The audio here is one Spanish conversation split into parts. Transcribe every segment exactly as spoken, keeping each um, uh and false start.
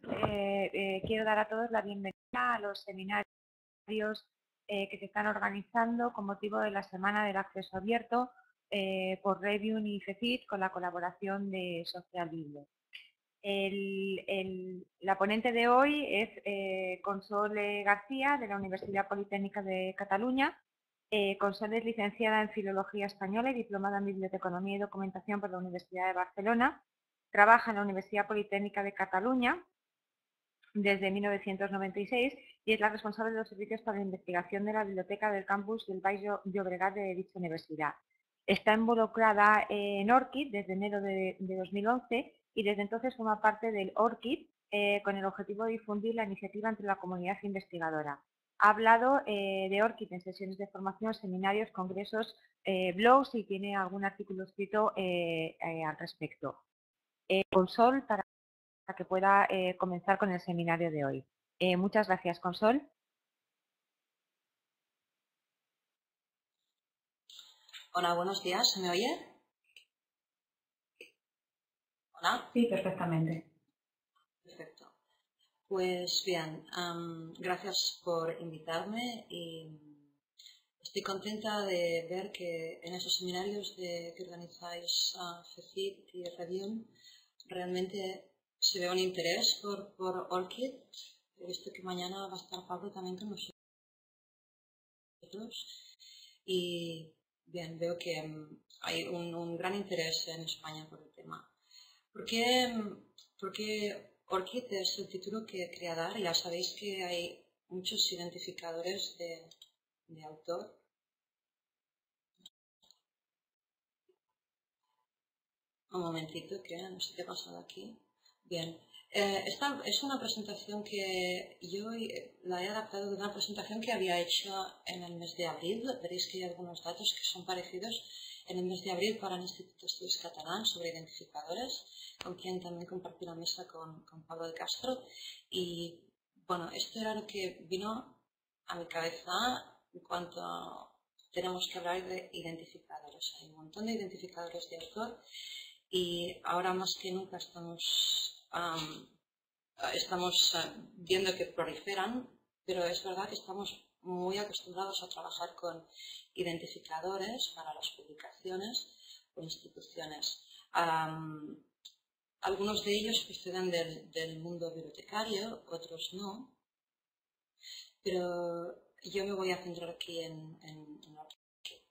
eh, eh, quiero dar a todos la bienvenida a los seminarios eh, que se están organizando con motivo de la Semana del Acceso Abierto eh, por Revium y FECIT con la colaboración de Social Biblio. El, el, la ponente de hoy es eh, Console García, de la Universidad Politécnica de Cataluña. Eh, Console es licenciada en Filología Española y diplomada en Biblioteconomía y Documentación por la Universidad de Barcelona. Trabaja en la Universidad Politécnica de Cataluña desde mil novecientos noventa y seis y es la responsable de los servicios para la investigación de la biblioteca del campus del Baix Llobregat de dicha universidad. Está involucrada en ORCID desde enero de, de dos mil once y desde entonces forma parte del ORCID eh, con el objetivo de difundir la iniciativa entre la comunidad investigadora. Ha hablado eh, de ORCID en sesiones de formación, seminarios, congresos, eh, blogs y tiene algún artículo escrito eh, eh, al respecto. Eh, Consol, para para que pueda eh, comenzar con el seminario de hoy. Eh, muchas gracias, Consol. Hola, buenos días. ¿Se me oye? Hola. Sí, perfectamente. Perfecto. Pues bien, um, gracias por invitarme y estoy contenta de ver que en esos seminarios de, que organizáis uh, FECIT y Revium realmente se ve un interés por, por ORCID. He visto que mañana va a estar Pablo también con nosotros y bien, veo que um, hay un, un gran interés en España por el tema. ¿Por qué, por qué ORCID es el título que quería dar? Ya sabéis que hay muchos identificadores de, de autor. Un momentito, que no sé qué ha pasado aquí. Bien, eh, esta es una presentación que yo la he adaptado de una presentación que había hecho en el mes de abril. Veréis que hay algunos datos que son parecidos en el mes de abril para el Instituto de Estudios Catalán sobre identificadores, con quien también compartí la mesa con, con Pablo de Castro. Y bueno, esto era lo que vino a mi cabeza en cuanto a, tenemos que hablar de identificadores. Hay un montón de identificadores de autor y ahora más que nunca estamos, um, estamos uh, viendo que proliferan, pero es verdad que estamos muy acostumbrados a trabajar con identificadores para las publicaciones o instituciones. Um, algunos de ellos proceden del, del mundo bibliotecario, otros no, pero yo me voy a centrar aquí en, en, en lo que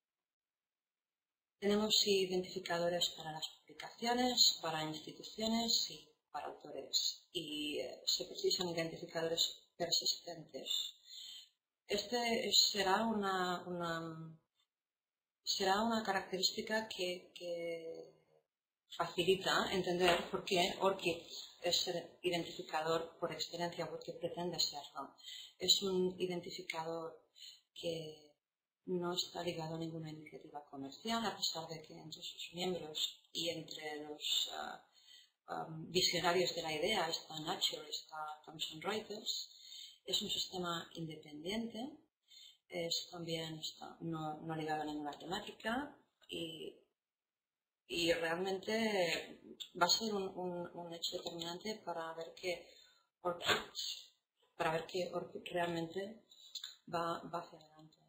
tenemos identificadores para las publicaciones, para instituciones y para autores, y eh, se precisan identificadores persistentes. Este será una, una, será una característica que, que facilita entender por qué ORCID es el identificador por excelencia, porque pretende serlo. Es un identificador que no está ligado a ninguna iniciativa comercial, a pesar de que entre sus miembros y entre los uh, um, visionarios de la idea está Nature, está Thomson Reuters. Es un sistema independiente, es también está no, no ligado a ninguna temática y, y realmente va a ser un, un, un hecho determinante para ver que ORCID, para ver que ORCID realmente va, va hacia adelante.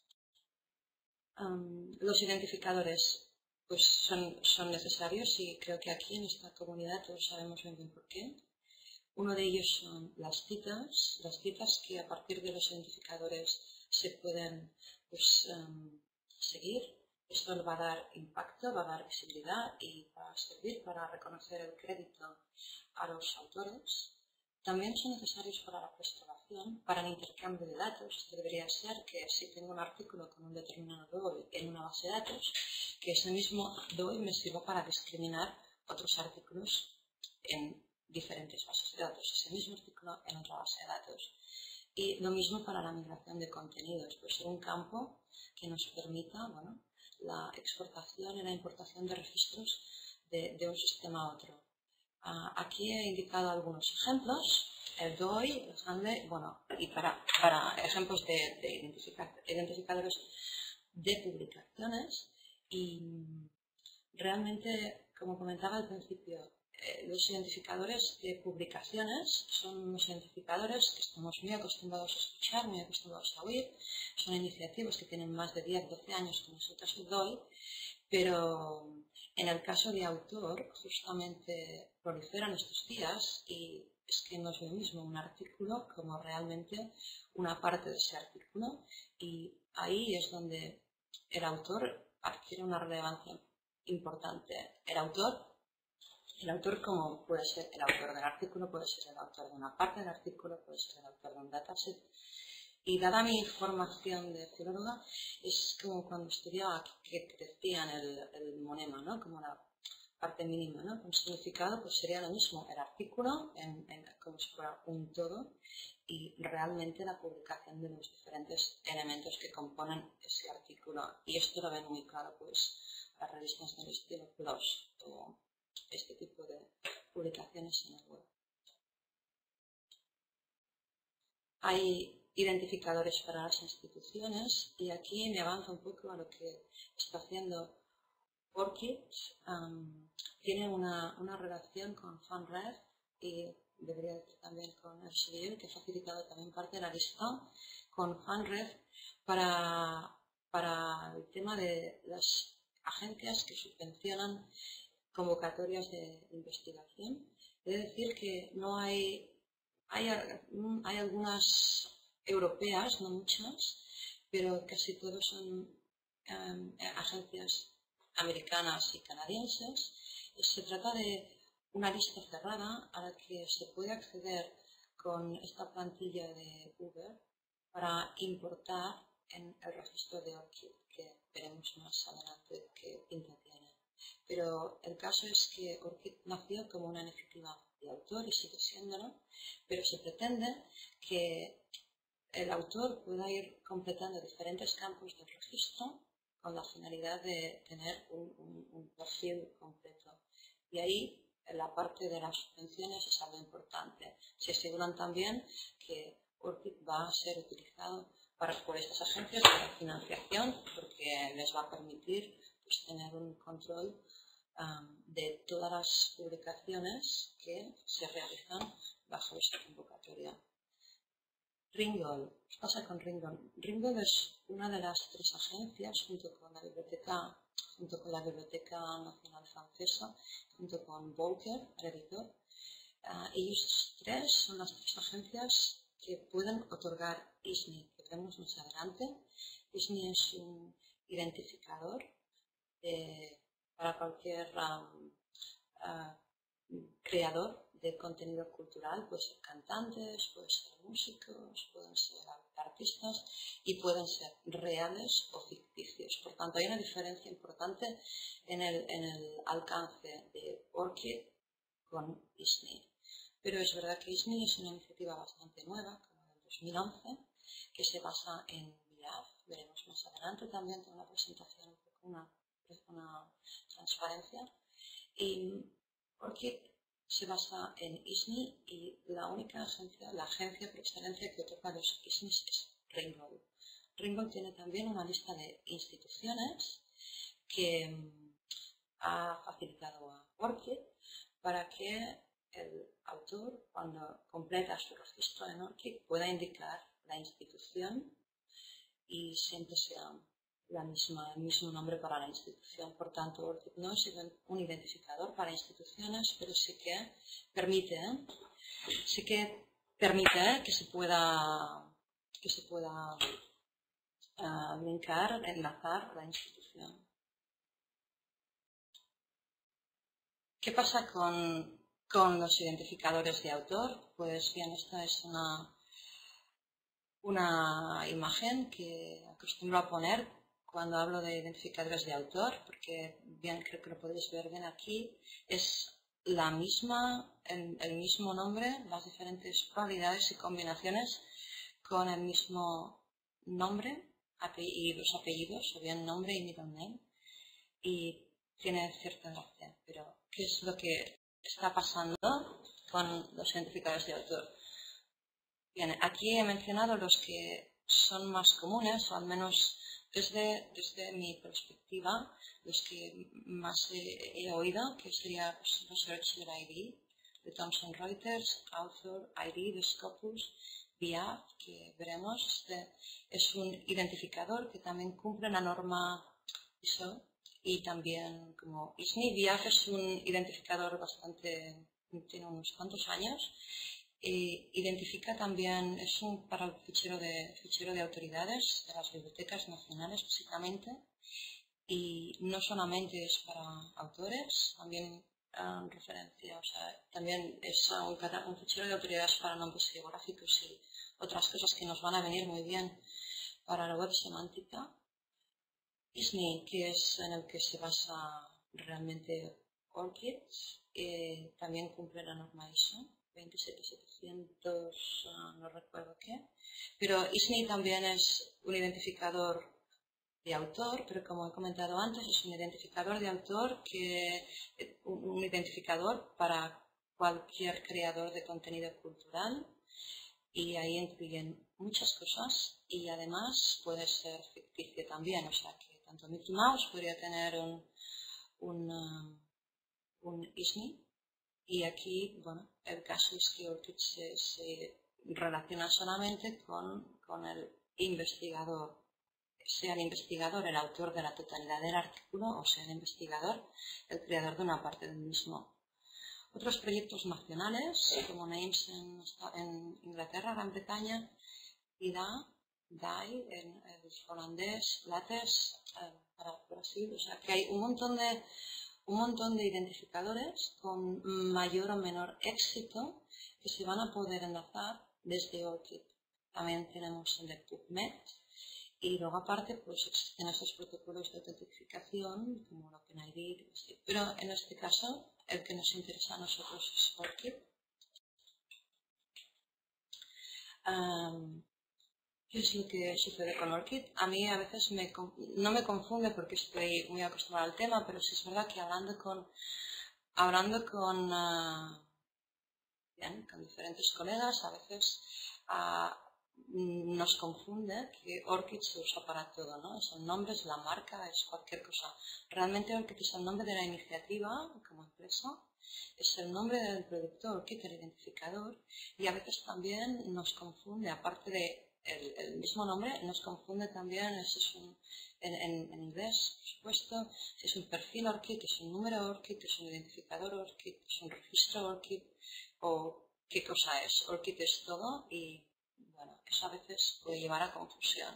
Um, los identificadores pues son, son necesarios y creo que aquí en esta comunidad todos sabemos muy bien por qué. Uno de ellos son las citas, las citas que a partir de los identificadores se pueden pues, um, seguir. Esto va a dar impacto, va a dar visibilidad y va a servir para reconocer el crédito a los autores. También son necesarios para la preservación, para el intercambio de datos. Esto debería ser que si tengo un artículo con un determinado D O I en una base de datos, que ese mismo D O I me sirva para discriminar otros artículos en diferentes bases de datos, ese mismo artículo en otra base de datos. Y lo mismo para la migración de contenidos, puede ser un campo que nos permita bueno, la exportación y la importación de registros de, de un sistema a otro. Uh, aquí he indicado algunos ejemplos, el D O I, el handle, bueno, y para, para ejemplos de, de identificar, identificadores de publicaciones. Y realmente, como comentaba al principio, eh, los identificadores de publicaciones son unos identificadores que estamos muy acostumbrados a escuchar, muy acostumbrados a oír. Son iniciativas que tienen más de diez, doce años que nosotros les doy, pero en el caso de autor justamente proliferan estos días y es que no es lo mismo un artículo como realmente una parte de ese artículo, y ahí es donde el autor adquiere una relevancia importante. El autor, el autor como puede ser el autor del artículo, puede ser el autor de una parte del artículo, puede ser el autor de un dataset. Y dada mi formación de filóloga, es como cuando estudiaba que crecía en el, el monema, ¿no? Como la parte mínima, ¿no? Con significado, pues sería lo mismo el artículo, en, en, como si fuera un todo, y realmente la publicación de los diferentes elementos que componen ese artículo. Y esto lo ven muy claro, pues, las revistas del estilo PLOS o este tipo de publicaciones en el web. Hay identificadores para las instituciones y aquí me avanzo un poco a lo que está haciendo ORCID. Um, tiene una, una relación con FundRef y debería decir también con Elsevier, que ha facilitado también parte de la lista, con FundRef para, para el tema de las agencias que subvencionan convocatorias de investigación. Es decir, que no hay, hay, hay algunas europeas, no muchas, pero casi todos son um, agencias americanas y canadienses. Se trata de una lista cerrada a la que se puede acceder con esta plantilla de Uber para importar en el registro de ORCID, que veremos más adelante qué pinta tiene. Pero el caso es que ORCID nació como una iniciativa de autor y sigue siéndolo, pero se pretende que el autor pueda ir completando diferentes campos del registro con la finalidad de tener un, un, un perfil completo. Y ahí, en la parte de las subvenciones, es algo importante. Se aseguran también que ORCID va a ser utilizado para, por estas agencias para financiación, porque les va a permitir pues, tener un control um, de todas las publicaciones que se realizan bajo esta convocatoria. Ringgold. ¿Qué pasa con Ringgold? Ringgold es una de las tres agencias, junto con la Biblioteca, junto con la Biblioteca Nacional Francesa, junto con Volcker, el editor. Uh, ellos tres son las tres agencias que pueden otorgar I S N I, que veremos más adelante. I S N I es un identificador de, para cualquier um, uh, creador de contenido cultural, puede ser cantantes, pueden ser músicos, pueden ser artistas y pueden ser reales o ficticios. Por tanto, hay una diferencia importante en el, en el alcance de ORCID con I S N I. Pero es verdad que I S N I es una iniciativa bastante nueva, como del dos mil once, que se basa en V I A F. Veremos más adelante también con una presentación, un poco una, una transparencia. Y ORCID se basa en I S N I y la única agencia, la agencia por excelencia que otorga los I S N Is es Ringgold. Ringgold tiene también una lista de instituciones que um, ha facilitado a ORCID para que el autor, cuando completa su registro en ORCID, pueda indicar la institución y siempre sea la misma, el mismo nombre para la institución. Por tanto, ORCID no es un identificador para instituciones, pero sí que permite, ¿eh? sí que permite que se pueda, que se pueda uh, linkar, enlazar la institución. ¿Qué pasa con, con los identificadores de autor? Pues bien, esta es una, una imagen que acostumbro a poner cuando hablo de identificadores de autor, porque bien creo que lo podéis ver bien aquí, es la misma, el, el mismo nombre, las diferentes cualidades y combinaciones con el mismo nombre y los apellidos, o bien nombre y middle name, y tiene cierta gracia. Pero, ¿qué es lo que está pasando con los identificadores de autor? Bien, aquí he mencionado los que son más comunes, o al menos desde, desde mi perspectiva, los que más he, he oído, que sería pues, Researcher I D, de Thomson Reuters, Author I D de Scopus, V I A F, que veremos, este es un identificador que también cumple la norma I S O, y también como I S N I, V I A F es un identificador bastante, tiene unos cuantos años. Eh, identifica también, es un para el fichero de, fichero de autoridades de las bibliotecas nacionales básicamente, y no solamente es para autores, también um, referencia, o sea, también es un, un fichero de autoridades para nombres geográficos y otras cosas que nos van a venir muy bien para la web semántica. I S N I, que es en el que se basa realmente ORCID, eh, también cumple la norma I S O. veintisiete mil setecientos, uh, no recuerdo qué, pero I S N I también es un identificador de autor, pero como he comentado antes, es un identificador de autor que un identificador para cualquier creador de contenido cultural, y ahí incluyen muchas cosas, y además puede ser ficticio también, o sea que tanto Mickey Mouse podría tener un, un, uh, un I S N I. Y aquí, bueno, el caso es que ORCID se, se relaciona solamente con, con el investigador, sea el investigador el autor de la totalidad del artículo o sea el investigador el creador de una parte del mismo. Otros proyectos nacionales, como Names en, en Inglaterra, Gran Bretaña, I D A, D A I, en el holandés, LaTeX, eh, para Brasil, o sea que hay un montón de un montón de identificadores con mayor o menor éxito que se van a poder enlazar desde ORCID. También tenemos el de PubMed y luego aparte pues existen estos protocolos de autentificación como el OpenID, pero en este caso el que nos interesa a nosotros es ORCID. Um, ¿Qué es lo que sucede con ORCID? A mí a veces me, no me confunde porque estoy muy acostumbrada al tema, pero sí es verdad que hablando con, hablando con, uh, bien, con diferentes colegas, a veces uh, nos confunde que ORCID se usa para todo, ¿no? Es el nombre, es la marca, es cualquier cosa. Realmente ORCID es el nombre de la iniciativa como empresa, es el nombre del producto ORCID, el identificador, y a veces también nos confunde, aparte de El, el mismo nombre nos confunde también, es, es un, en, en, en inglés, por supuesto, es un perfil ORCID, es un número ORCID, es un identificador ORCID, es un registro ORCID, o qué cosa es. ORCID es todo y, bueno, eso a veces puede llevar a confusión.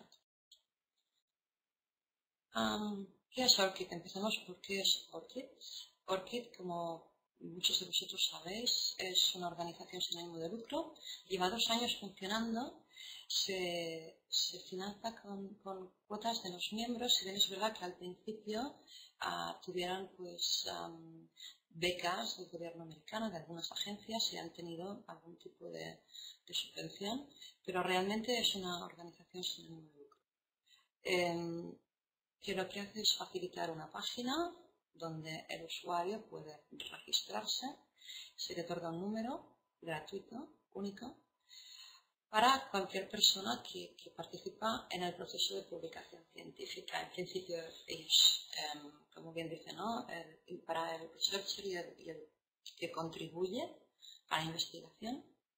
Um, ¿Qué es ORCID? Empecemos por qué es ORCID. ORCID, como muchos de vosotros sabéis, es una organización sin ánimo de lucro, lleva dos años funcionando. Se, se financia con, con cuotas de los miembros, y bien es verdad que al principio uh, tuvieron pues, um, becas del gobierno americano, de algunas agencias, y han tenido algún tipo de, de subvención, pero realmente es una organización sin ánimo de lucro. Eh, que lo que hace es facilitar una página donde el usuario puede registrarse, se le otorga un número gratuito, único, para cualquier persona que, que participa en el proceso de publicación científica. En principio, ellos, eh, como bien dicen, ¿no? el, para el researcher y el, y el que contribuye a la investigación.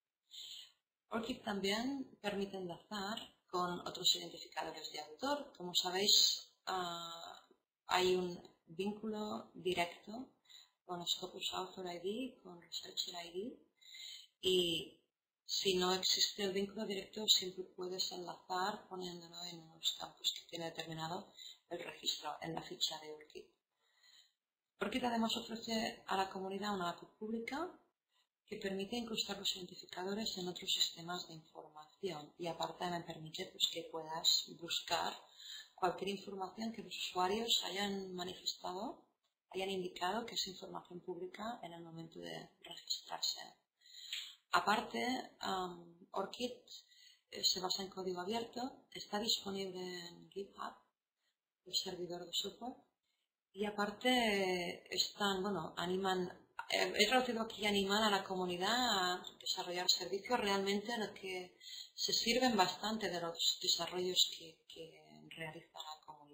ORCID también permite enlazar con otros identificadores de autor. Como sabéis, uh, hay un vínculo directo con Scopus Author I D, con Researcher I D, y si no existe el vínculo directo, siempre puedes enlazar poniéndolo en unos campos que tiene determinado el registro en la ficha de ORCID. ORCID además ofrece a la comunidad una A P I pública que permite incrustar los identificadores en otros sistemas de información, y aparte me permite pues, que puedas buscar cualquier información que los usuarios hayan manifestado, hayan indicado que es información pública en el momento de registrarse. Aparte, um, ORCID eh, se basa en código abierto, está disponible en GitHub, el servidor de software, y aparte eh, están, bueno, animan, eh, he traducido aquí animar a la comunidad a desarrollar servicios. Realmente lo que se sirven bastante de los desarrollos que, que realiza la comunidad.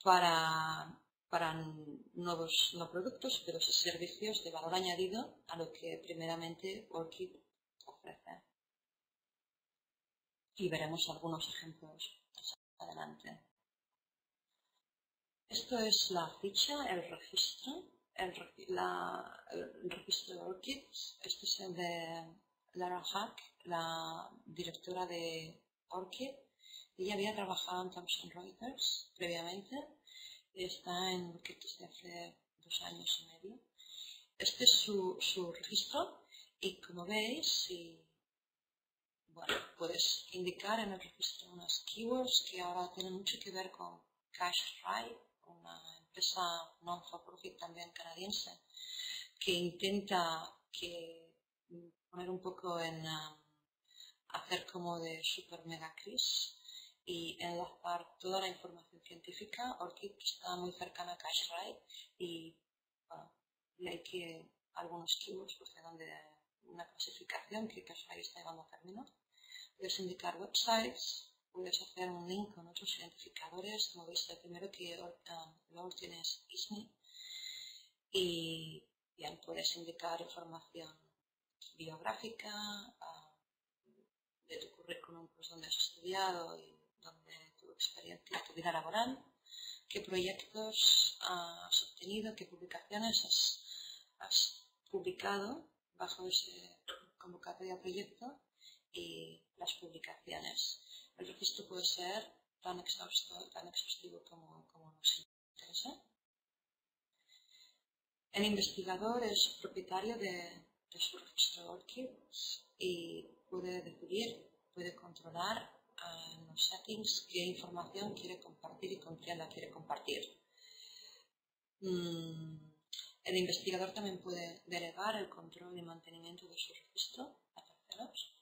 para, para nuevos no productos, pero sí servicios de valor añadido a lo que primeramente ORCID ofrece. Y veremos algunos ejemplos más adelante. Esto es la ficha, el registro, el, la, el registro de ORCID. Este es el de Lara Hack, la directora de ORCID. Ella había trabajado en Thomson Reuters previamente y está en ORCID desde hace dos años y medio. Este es su, su registro y como veis, si, bueno, puedes indicar en el registro unas keywords que ahora tienen mucho que ver con CashRay, una empresa non-for-profit también canadiense que intenta que poner un poco en um, hacer como de super mega Cris y enlazar toda la información científica. ORCID está muy cercana a CashRay y, bueno, y hay que algunos keywords proceden de una clasificación que CashRay está llevando a término. Puedes indicar websites, puedes hacer un link con otros identificadores, como veis el primero que um, luego tienes I S N I y bien, puedes indicar información biográfica, uh, de tu currículum, pues donde has estudiado y donde tu experiencia, tu vida laboral, qué proyectos has obtenido, qué publicaciones has, has publicado bajo ese convocatoria proyecto y las publicaciones. El registro puede ser tan exhaustivo, tan exhaustivo como, como nos interesa. El investigador es propietario de, de su registro ORCID y puede decidir, puede controlar uh, en los settings qué información quiere compartir y con quién la quiere compartir. Mm, el investigador también puede delegar el control y mantenimiento de su registro a terceros.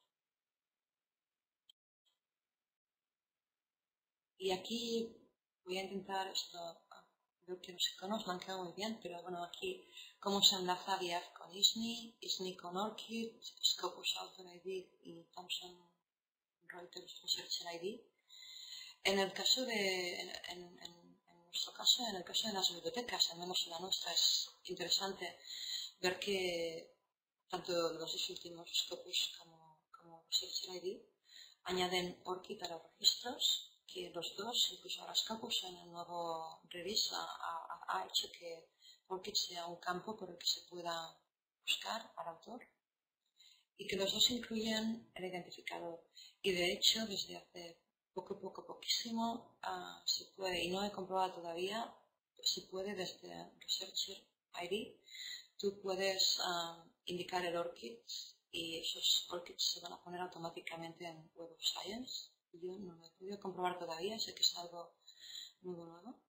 Y aquí voy a intentar esto. Creo que los iconos me han quedado muy bien, pero bueno, aquí cómo se enlaza V F con I S N I, I S N I con ORCID, Scopus Author I D y Thomson Reuters Researcher I D. En el caso de, en, en, en nuestro caso, en el caso de las bibliotecas, al menos en la nuestra, es interesante ver que tanto los dos últimos Scopus como, como Researcher I D añaden ORCID a los registros, que los dos, incluso ahora Scopus en el nuevo release ha, ha, ha hecho que ORCID sea un campo por el que se pueda buscar al autor y que los dos incluyen el identificador. Y de hecho, desde hace poco, poco, poquísimo, uh, se puede, y no he comprobado todavía, se puede desde Researcher I D, tú puedes uh, indicar el ORCID y esos ORCIDs se van a poner automáticamente en Web of Science. Yo no lo he podido comprobar todavía, sé que es algo nuevo, nuevo.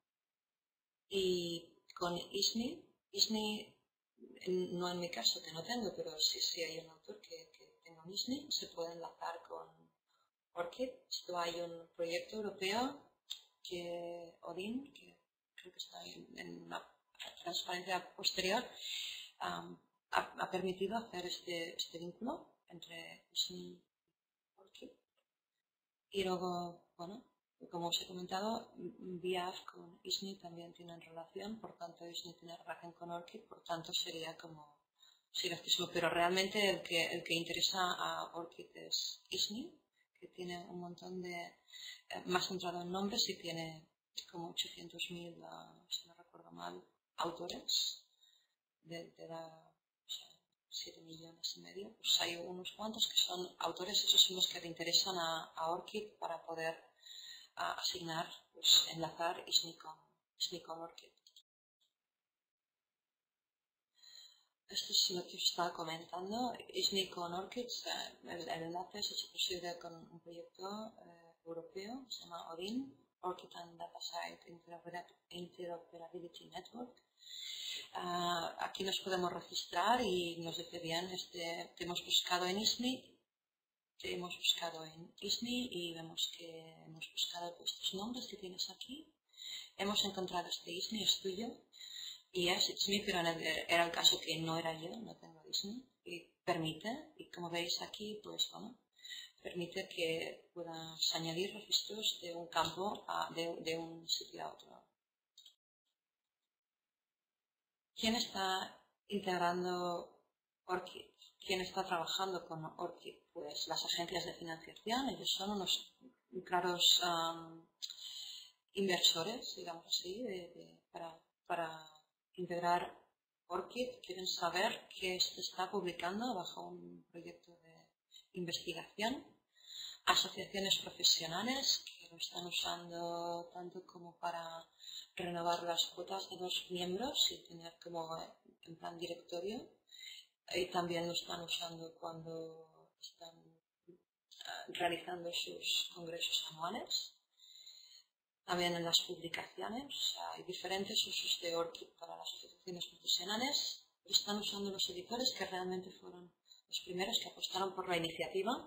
Y con I S N I, I S N I, no en mi caso que no tengo, pero sí, sí hay un autor que, que tenga un I S N I, se puede enlazar con ORCID. Esto hay un proyecto europeo que Odin, que creo que está en, en una transparencia posterior, um, ha, ha permitido hacer este, este vínculo entre I S N I y ORCID. Y luego, bueno, como os he comentado, V I A F con I S N I también tienen relación, por tanto I S N I tiene relación con ORCID, por tanto sería como, sería accesible, pero realmente el que, el que interesa a ORCID es I S N I, que tiene un montón de, eh, más centrado en nombres y tiene como ochocientos mil, uh, si no recuerdo mal, autores de, de la, o sea, siete millones y medio, pues hay unos cuantos que son autores, esos son los que le interesan a, a ORCID para poder a, asignar, pues enlazar I S N I con, I S N I con ORCID. Esto es lo que os estaba comentando. I S N I con ORCID, el, el enlace se ha hecho posible con un proyecto eh, europeo, se llama Odin, ORCID and Datasite Interoperability Network. Uh, aquí nos podemos registrar y nos dice bien, este, te hemos buscado en I S N I, te hemos buscado en I S N I y vemos que hemos buscado estos nombres que tienes aquí. Hemos encontrado este I S N I, es tuyo, y es I S N I, pero era el caso que no era yo, no tengo I S N I, y permite, y como veis aquí, pues bueno, permite que puedas añadir registros de un campo a, de, de un sitio a otro. ¿quién está integrando ORCID? ¿Quién está trabajando con ORCID? Pues las agencias de financiación, ellos son unos claros um, inversores, digamos así, de, de, para, para integrar ORCID. Quieren saber qué se está publicando bajo un proyecto de investigación. Asociaciones profesionales que lo están usando tanto como para renovar las cuotas de los miembros y tener como en plan directorio. Y también lo están usando cuando están uh, realizando sus congresos anuales. También en las publicaciones hay diferentes usos de ORCID para las asociaciones profesionales. Lo están usando los editores que realmente fueron los primeros que apostaron por la iniciativa.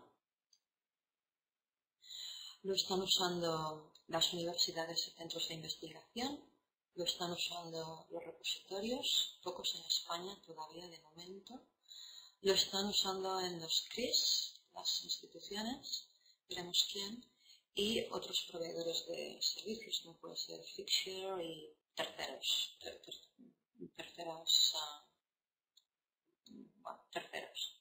Lo están usando las universidades y centros de investigación. Lo están usando los repositorios, pocos en España todavía de momento. Lo están usando en los C R I S, las instituciones, veremos quién, y otros proveedores de servicios, como puede ser Fixture y terceros, ter, ter, terceras, uh, bueno, terceros.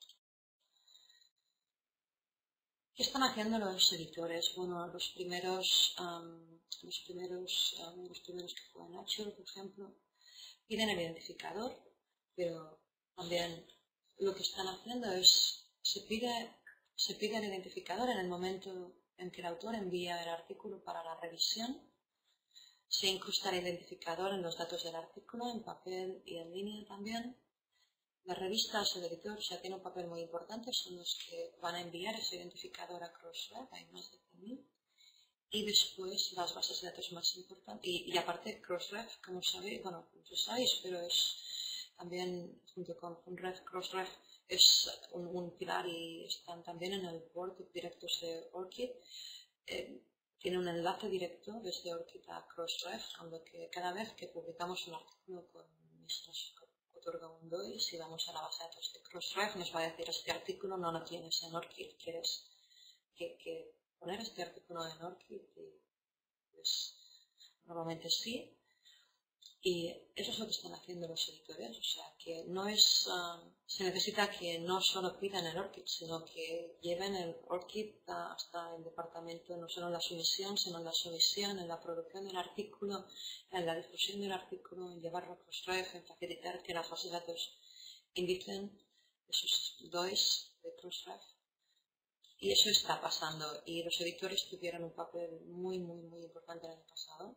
¿Qué están haciendo los editores? Bueno, los primeros, um, los primeros, um, los primeros que fue Nature, por ejemplo, piden el identificador, pero también lo que están haciendo es, se pide, se pide el identificador en el momento en que el autor envía el artículo para la revisión. Se incrusta el identificador en los datos del artículo, en papel y en línea también. Las revistas, el editor ya tiene un papel muy importante, son los que van a enviar ese identificador a Crossref, hay más de cien mil. Y después las bases de datos más importantes. Y, y aparte Crossref, como sabéis, bueno, no sabéis, pero es también junto con Funref, Crossref es un, un pilar y están también en el board de directos de ORCID. Eh, tiene un enlace directo desde ORCID a Crossref, con lo que cada vez que publicamos un artículo con nuestros otorga un D O I, si vamos a la base de datos de Crossref nos va a decir este artículo no lo tienes en ORCID, quieres que, que poner este artículo en ORCID y pues normalmente sí. Y eso es lo que están haciendo los editores, o sea que no es, uh, se necesita que no solo pidan el ORCID, sino que lleven el ORCID hasta el departamento, no solo en la sumisión, sino en la sumisión, en la producción del artículo, en la difusión del artículo, en llevarlo a Crossref, en facilitar que las bases de datos indicen esos D O Is de Crossref. Y eso está pasando y los editores tuvieron un papel muy, muy, muy importante en el pasado.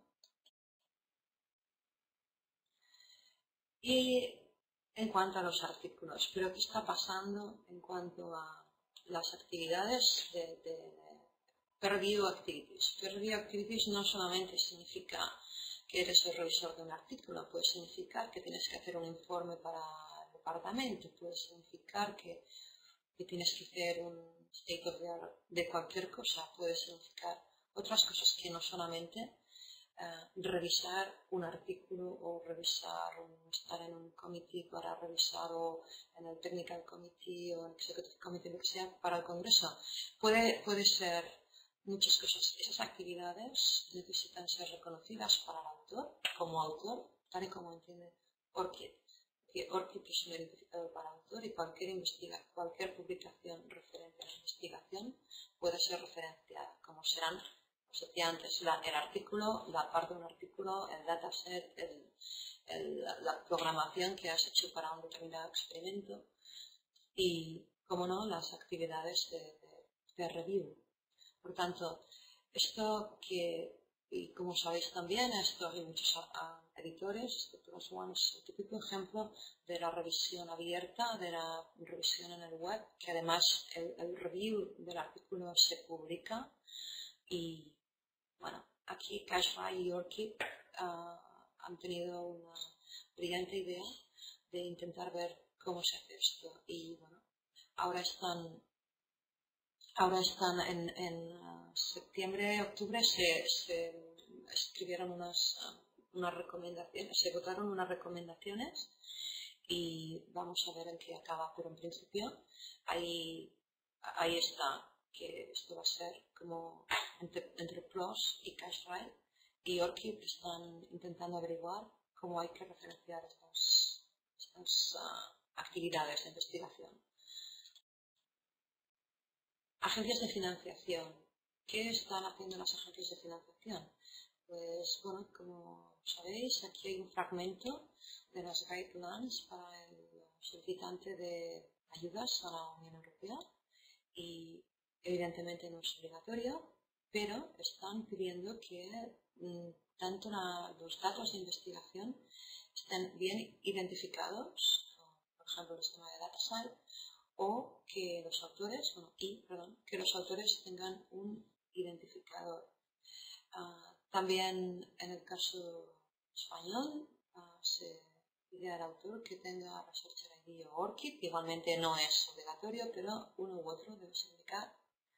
Y en cuanto a los artículos, pero ¿qué está pasando en cuanto a las actividades de, de, de peer review activities? Peer review activities no solamente significa que eres el revisor de un artículo, puede significar que tienes que hacer un informe para el departamento, puede significar que, que tienes que hacer un state of the art de cualquier cosa, puede significar otras cosas que no solamente Uh, revisar un artículo o revisar, un, estar en un committee para revisar o en el technical committee o en el executive committee, lo que sea, para el congreso. Puede, puede ser muchas cosas. Esas actividades necesitan ser reconocidas para el autor, como autor, tal y como entiende ORCID. Que ORCID es un identificador para autor y cualquier, investiga, cualquier publicación referente a la investigación puede ser referenciada, como serán decía antes, la, el artículo, la parte de un artículo, el dataset, el, el, la programación que has hecho para un determinado experimento y, como no, las actividades de, de, de review. Por tanto, esto que, y como sabéis también, esto hay muchos a, a editores, este Plus One es el típico ejemplo de la revisión abierta, de la revisión en el web, que además el, el review del artículo se publica y bueno, aquí Cashfly y ORCID uh, han tenido una brillante idea de intentar ver cómo se hace esto y bueno, ahora están ahora están en, en uh, septiembre, octubre se, se escribieron unas, uh, unas recomendaciones, se votaron unas recomendaciones y vamos a ver en qué acaba, pero en principio ahí, ahí está, que esto va a ser como entre, entre Plus y Cashfly y ORCID están intentando averiguar cómo hay que referenciar estas, estas uh, actividades de investigación. Agencias de financiación. ¿Qué están haciendo las agencias de financiación? Pues bueno, como sabéis, aquí hay un fragmento de las guidelines para el solicitante de ayudas a la Unión Europea y evidentemente no es obligatorio, pero están pidiendo que mm, tanto la, los datos de investigación estén bien identificados, por ejemplo el sistema de DataCite, o que los autores, bueno, y, perdón, que los autores tengan un identificador. Uh, también en el caso español uh, se pide al autor que tenga Researcher I D o ORCID, igualmente no es obligatorio, pero uno u otro debe indicar.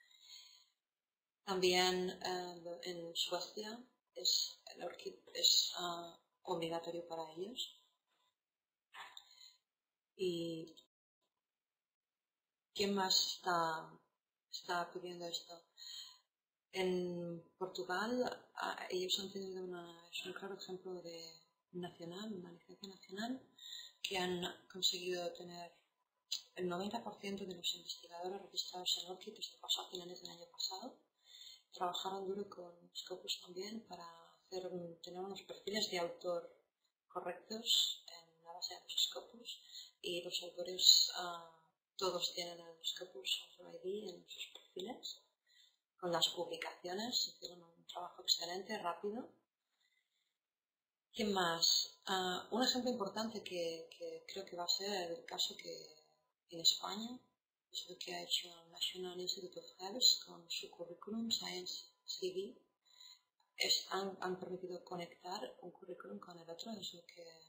También uh, en Suecia es, el ORCID es uh, obligatorio para ellos. ¿Y quién más está, está pidiendo esto? En Portugal, ellos han tenido una, es un claro ejemplo de nacional, una licencia nacional, que han conseguido tener el noventa por ciento de los investigadores registrados en ORCID. Esto pasó a finales del año pasado. Trabajaron duro con Scopus también para hacer un, tener unos perfiles de autor correctos en la base de los Scopus, y los autores uh, todos tienen el Scopus Author I D en sus perfiles. Con las publicaciones, hicieron un trabajo excelente, rápido. ¿Qué más? Uh, un ejemplo importante que, que creo que va a ser el caso que en España es lo que ha hecho el National Institute of Health con su currículum Science C V. Es, han, han permitido conectar un currículum con el otro, es lo que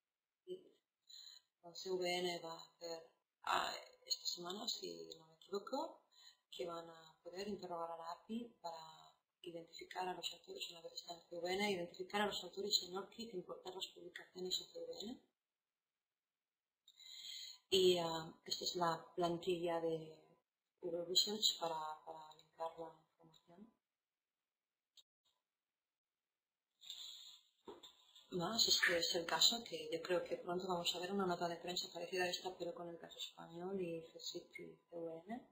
el C V N va a hacer uh, esta semana, si no me equivoco, que van a poder interrogar a la A P I para identificar a los autores una vez está en C V N, identificar a los autores en ORCID, importar las publicaciones en C V N. Y uh, esta es la plantilla de Google Research para, para linkar la información. Más, este es el caso que yo creo que pronto vamos a ver una nota de prensa parecida a esta, pero con el caso español y CSIC y C V N.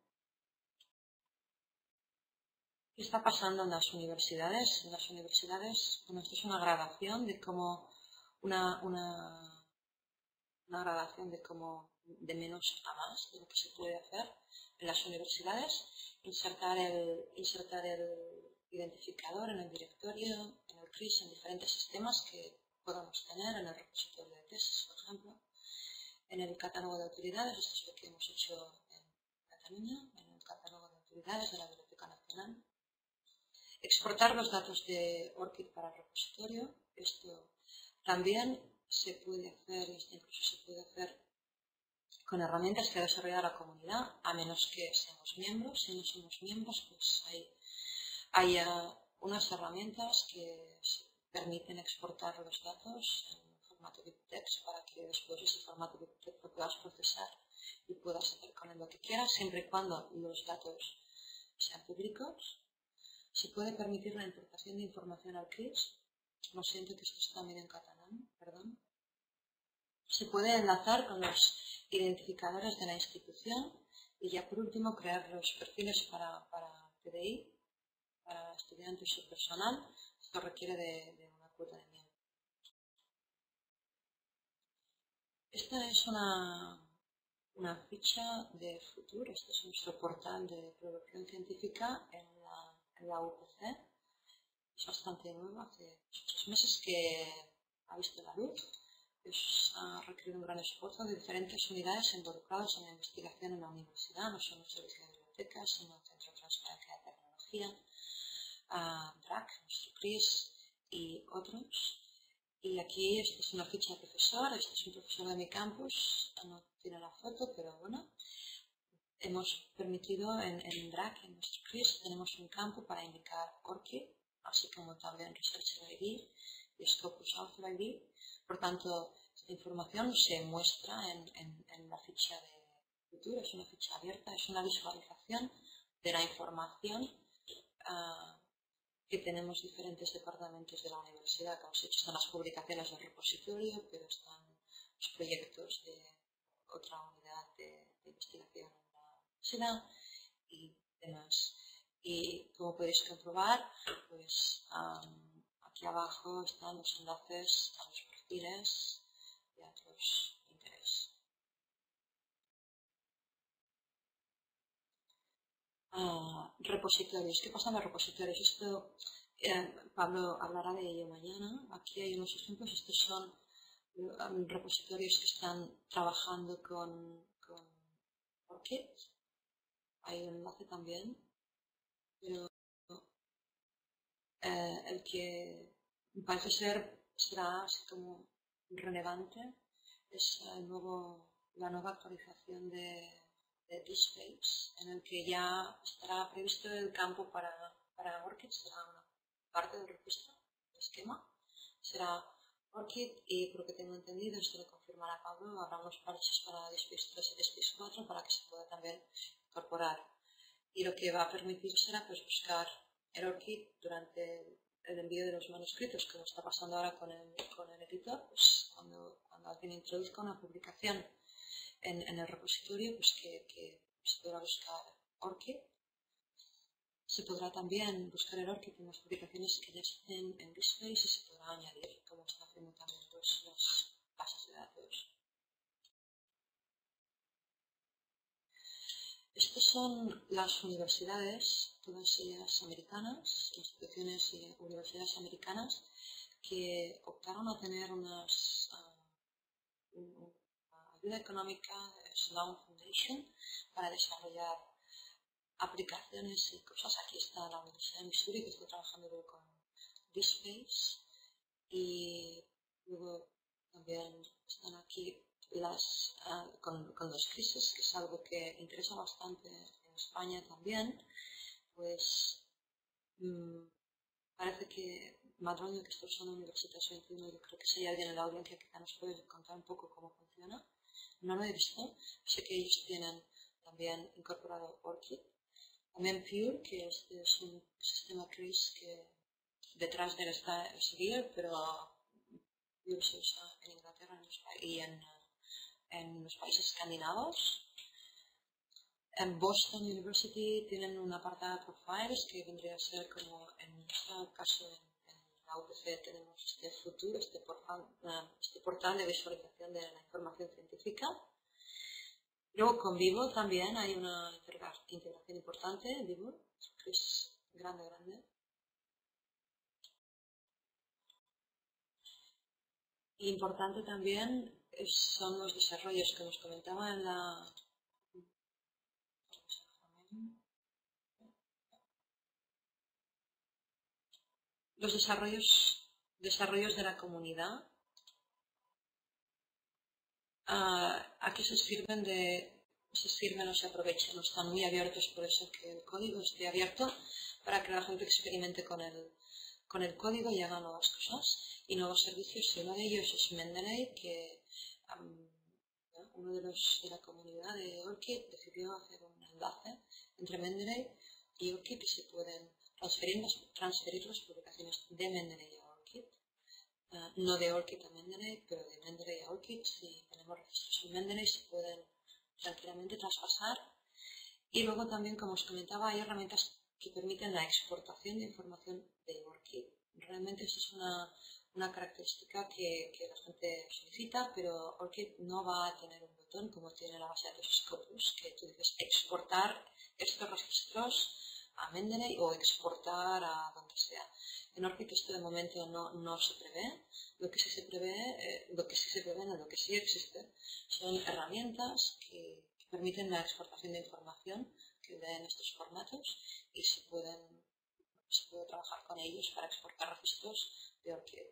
¿Qué está pasando en las universidades? En las universidades, bueno, esto es una gradación de cómo, una, una, una gradación de cómo, de menos a más, de lo que se puede hacer en las universidades. Insertar el, insertar el identificador en el directorio, en el C R I S, en diferentes sistemas que podamos tener, en el repositorio de tesis, por ejemplo. En el catálogo de autoridades, esto es lo que hemos hecho en Cataluña, en el catálogo de autoridades de la Biblioteca Nacional. Exportar los datos de ORCID para el repositorio. Esto también se puede hacer, esto incluso se puede hacer con herramientas que ha desarrollado la comunidad, a menos que seamos miembros. Si no somos miembros, pues hay, hay uh, unas herramientas que permiten exportar los datos en formato BibTeX para que después ese formato BibTeX lo puedas procesar y puedas hacer con él lo que quieras, siempre y cuando los datos sean públicos. Se puede permitir la importación de información al C R I S. Lo siento que esto está también en catalán, perdón. Se puede enlazar con los identificadores de la institución y ya por último crear los perfiles para, para P D I, para estudiantes y personal. Esto requiere de, de una cuota de miembro. Esta es una, una ficha de Futur. Este es nuestro portal de producción científica en la, en la U P C. Es bastante nuevo, hace muchos meses que ha visto la luz. Es, ha requerido un gran esfuerzo de diferentes unidades involucradas en la investigación en la universidad, no solo el servicio de bibliotecas, sino el Centro de Transferencia de Tecnología, uh, D R A C, nuestro C R I S y otros. Y aquí esta es una ficha de profesor, este es un profesor de mi campus, no tiene la foto, pero bueno. Hemos permitido en, en D R A C, en nuestro C R I S, tenemos un campo para indicar ORCID, así como también Researcher I D y Scopus Author I D. Por tanto, esta información se muestra en, en, en la ficha de Futur, es una ficha abierta, es una visualización de la información uh, que tenemos diferentes departamentos de la universidad. Como os he dicho, están las publicaciones del repositorio, pero están los proyectos de otra unidad de, de investigación en la universidad y demás. Y como podéis comprobar, pues um, aquí abajo están los enlaces a los perfiles de otros intereses. Uh, repositorios. ¿Qué pasa en los repositorios? Esto, eh, Pablo hablará de ello mañana. Aquí hay unos ejemplos. Estos son um, repositorios que están trabajando con, con ORCID. Hay un enlace también. Pero eh, el que parece ser será así como relevante es el nuevo, la nueva actualización de de DSpace, en el que ya estará previsto el campo para, para ORCID, será una parte del registro, el esquema, será ORCID y por lo que tengo entendido, esto lo confirmará Pablo, habrá unos parches para DSpace tres y DSpace cuatro para que se pueda también incorporar. Y lo que va a permitir será pues, buscar el ORCID durante el envío de los manuscritos, como está pasando ahora con el, con el editor, pues cuando, cuando alguien introduzca una publicación En, en el repositorio, pues que, que se podrá buscar ORCID. Se podrá también buscar el ORCID en las publicaciones que ya estén en DSpace y se podrá añadir, como está haciendo también pues, las bases de datos. Estas son las universidades, todas ellas americanas, instituciones y universidades americanas, que optaron a tener unas uh, un, ayuda económica de Sloan Foundation para desarrollar aplicaciones y cosas. Aquí está la Universidad de Missouri, que está trabajando con DSpace, y luego también están aquí las uh, con, con dos crisis, que es algo que interesa bastante en España también. Pues mmm, parece que Madroño, que estos son universidades veintiuno, yo creo que si hay alguien en la audiencia que nos puede contar un poco cómo funciona. No lo he visto, sé que ellos tienen también incorporado ORCID. También Pure, que este es un sistema C R I S que detrás de él está Elsevier, pero Pure se usa en Inglaterra en los, y en, en los países escandinavos. En Boston University tienen un apartado de profiles que vendría a ser como en este caso en, en la U P C tenemos este futuro, este portal, este portal de visualización de la información científica. Luego con Vivo también hay una integración importante, Vivo, que es grande, grande. Importante también son los desarrollos que nos comentaba en la... Los desarrollos, desarrollos de la comunidad. Uh, aquí se sirven de, se sirven o se aprovechan, no están muy abiertos, por eso que el código esté abierto para que la gente experimente con el, con el código y haga nuevas cosas y nuevos servicios. Y uno de ellos es Mendeley, que um, uno de los de la comunidad de ORCID decidió hacer un enlace entre Mendeley y ORCID y se pueden transferir las, transferir las publicaciones de Mendeley a ORCID. Uh, no de ORCID a Mendeley, pero de Mendeley a ORCID. Si tenemos registros en Mendeley se pueden tranquilamente traspasar. Y luego también, como os comentaba, hay herramientas que permiten la exportación de información de ORCID. Realmente esa es una, una característica que, que la gente solicita, pero ORCID no va a tener un botón como tiene la base de datos Scopus, que tú dices exportar estos registros a Mendeley o exportar a donde sea. En ORCID esto de momento no, no se prevé. Lo que sí se prevé, eh, lo que sí se prevé, no, lo que sí existe, son herramientas que, que permiten la exportación de información que den estos formatos y se pueden se puede trabajar con ellos para exportar registros de ORCID.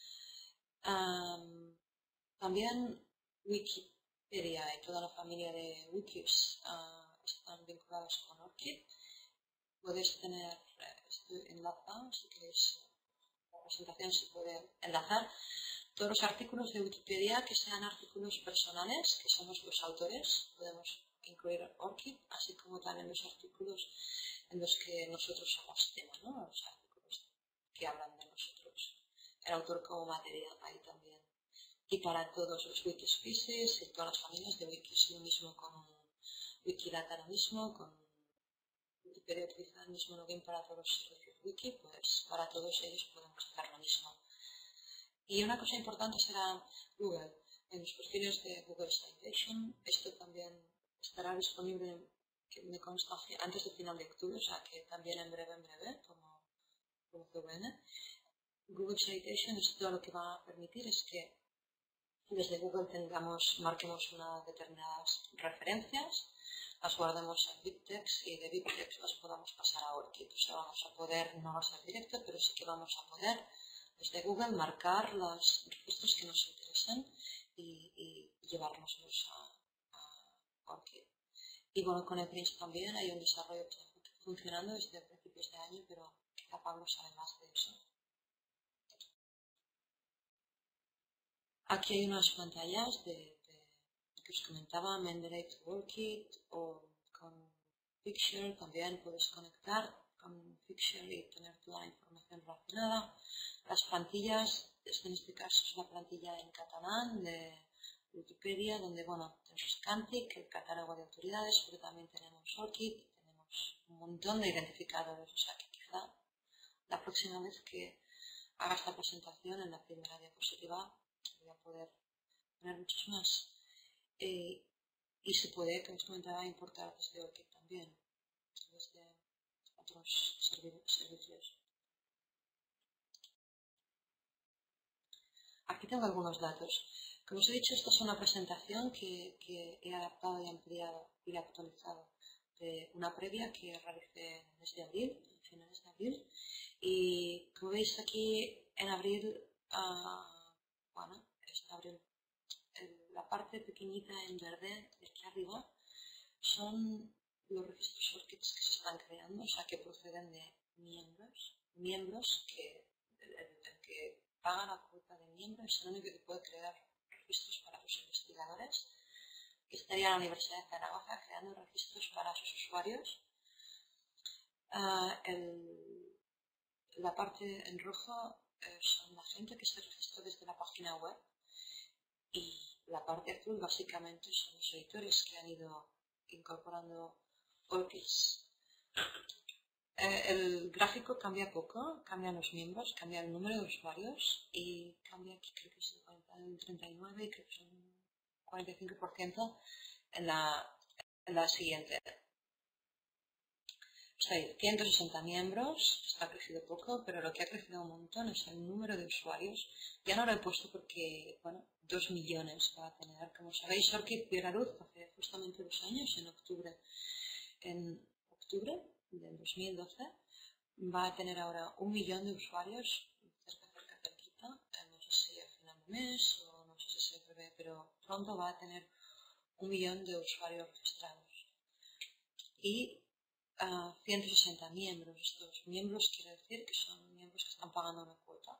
Um, también Wikipedia y toda la familia de wikis uh, están vinculados con ORCID. Podéis tener, esto enlaza, si queréis, la presentación se puede enlazar todos los artículos de Wikipedia que sean artículos personales, que somos los autores, podemos incluir ORCID, así como también los artículos en los que nosotros somos temas, ¿no? Los artículos que hablan de nosotros, el autor como material ahí también. y para todos los Wikispecies y todas las familias de wikis, lo mismo con Wikidata, lo mismo con Wikipedia, utiliza el mismo login para todos los servicios wiki, pues para todos ellos podemos hacer lo mismo. Y una cosa importante será Google. En los perfiles de Google Citation, esto también estará disponible, que me consta, antes del final de octubre, o sea que también en breve, en breve, como, como C V N. Google Citation, esto lo que va a permitir es que desde Google tengamos, marquemos unas determinadas referencias, las guardemos en BibTeX y de BibTeX las podamos pasar a ORCID. O sea, vamos a poder, no va a ser directo, pero sí que vamos a poder desde Google marcar los registros que nos interesen y, y llevárnoslos a, a ORCID. Y bueno, con el Prince también hay un desarrollo que está funcionando desde principios de año, pero quizá Pablo sabe más de eso. Aquí hay unas pantallas de, de que os comentaba, Mendeley to ORCID, o con Picture también puedes conectar con Picture y tener toda la información relacionada. Las plantillas, en este caso es la plantilla en catalán de Wikipedia, donde bueno, tenemos Scantic, el catálogo de autoridades, pero también tenemos ORCID, tenemos un montón de identificadores, o sea que quizá la próxima vez que haga esta presentación en la primera diapositiva voy a poder poner muchos más. Eh, y se puede, como os comentaba, importar desde ORCID también, desde otros servicios. Aquí tengo algunos datos. Como os he dicho, esta es una presentación que, que he adaptado y ampliado y actualizado de una previa que realicé en el mes de abril, a finales de abril. Y como veis aquí, en abril, uh, bueno, está abril, el, la parte pequeñita en verde de aquí arriba son los registros ORCID que se están creando, o sea, que proceden de miembros, miembros que, el, el que paga la cuota de miembro es el único que puede crear registros para sus investigadores. Que estaría la Universidad de Zaragoza creando registros para sus usuarios. Uh, el, la parte en rojo eh, son la gente que se registró desde la página web y la parte azul básicamente son los editores que han ido incorporando ORCIDs. Eh, el gráfico cambia poco, cambian los miembros, cambia el número de usuarios y cambia aquí, creo que es el treinta y nueve y creo que son cuarenta y cinco por ciento en la, en la siguiente. O sea, hay ciento sesenta miembros, está crecido poco, pero lo que ha crecido un montón es el número de usuarios. Ya no lo he puesto porque, bueno, dos millones va a tener. Como sabéis, ORCID vio la luz hace justamente dos años, en octubre. En octubre del dos mil doce va a tener ahora un millón de usuarios, cerca, cerca, cerquita, no sé si a final de mes o no sé si se prevé, pero pronto va a tener un millón de usuarios registrados. Y Uh, ciento sesenta miembros. Estos miembros quiere decir que son miembros que están pagando una cuota.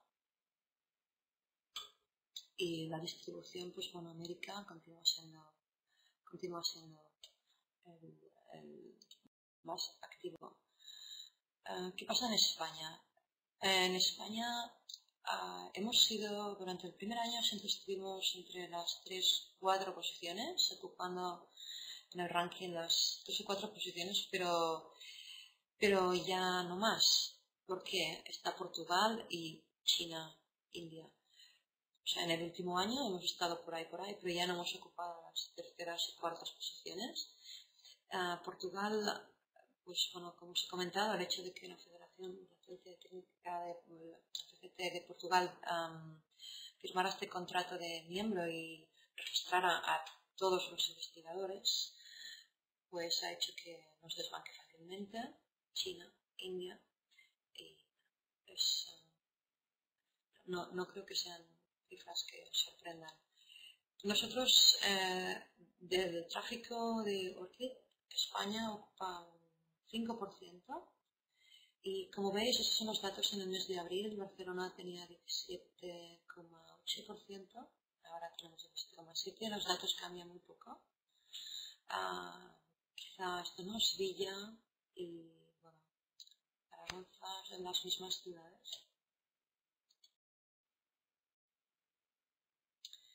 Y la distribución, pues bueno, América continúa siendo, continúa siendo el, el más activo. Uh, ¿Qué pasa en España? Uh, en España uh, hemos sido, durante el primer año siempre estuvimos entre las tres, cuatro posiciones, ocupando en el ranking las tres o cuatro posiciones, pero, pero ya no más, porque está Portugal y China, India. O sea, en el último año hemos estado por ahí, por ahí, pero ya no hemos ocupado las terceras y cuartas posiciones. Uh, Portugal, pues bueno, como os he comentado, el hecho de que la Federación de Ciencia Técnica de, F C T de Portugal um, firmara este contrato de miembro y registrara a todos los investigadores, pues ha hecho que nos desbanque fácilmente China, India, y es, no, no creo que sean cifras que sorprendan. Nosotros, eh, del tráfico de ORCID, España ocupa un cinco por ciento y como veis, esos son los datos en el mes de abril. Barcelona tenía diecisiete coma ocho por ciento, ahora tenemos diecisiete coma siete por ciento, los datos cambian muy poco. Uh, quizá esto no, Sevilla y bueno, Zaragoza en las mismas ciudades.